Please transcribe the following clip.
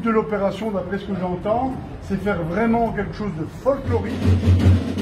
de l'opération, d'après ce que j'entends, c'est faire vraiment quelque chose de folklorique.